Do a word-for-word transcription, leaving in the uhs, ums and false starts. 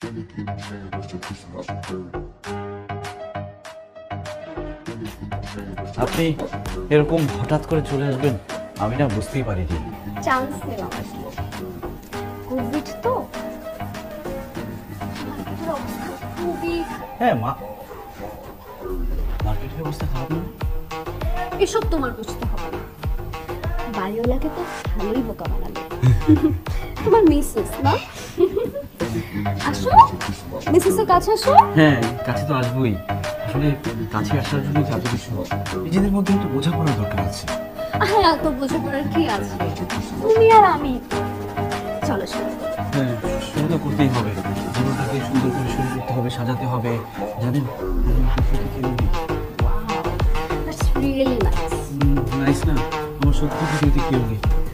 আপনি এরকম হঠাৎ করে চলে আসবেন আমি না বুঝতেই পারিনি। চান্স নিলাম আসলে কোভিড তো খুবই। হ্যাঁ মা, মার্কেটের অবস্থা খারাপ না? এসব তোমার বুঝতে হবে না, বাড়িওয়ালাকে তো ভালোই বোকা বানাবে। তোমার মিসেস না? আসো মিসেসের কাছে আসো। হ্যাঁ কাছে তো আসবোই, আসলে কাছে আসার জন্য এত কিছু নিজেদের মধ্যে একটু বোঝাপড়া দরকার আছে। হ্যাঁ তো বোঝাপড়ার কি আছে, তুমি আর আমি। চলো শুরু করি। হ্যাঁ শুরু তো করতেই হবে, জীবনটাকে সুন্দর করে শুরু করতে হবে, সাজাতে হবে। জানেন Wow, that's really nice. Nice না? আমার সত্যি পৃথিবীতে কেউ নেই।